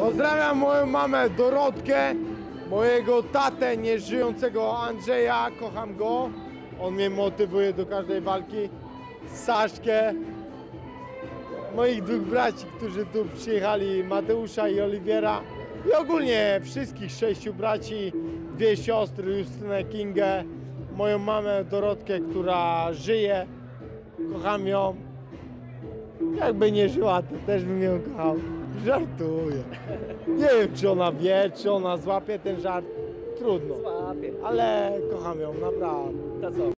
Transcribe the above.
Pozdrawiam moją mamę Dorotkę, mojego tatę nieżyjącego Andrzeja, kocham go. On mnie motywuje do każdej walki. Saszkę, moich dwóch braci, którzy tu przyjechali, Mateusza i Oliwiera. I ogólnie wszystkich 6 braci, 2 siostry, Justynę, Kingę, moją mamę Dorotkę, która żyje. Kocham ją. Jakby nie żyła, to też bym ją kochał. Żartuję. Nie wiem, czy ona wie, czy ona złapie ten żart. Trudno. Złapie. Ale kocham ją, naprawdę. To co?